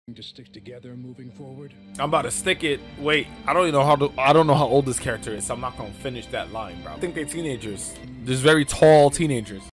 to stick together moving forward? I'm about to stick it. Wait, I don't know how old this character is, so I'm not gonna finish that line, bro. I think they're teenagers. There's very tall teenagers.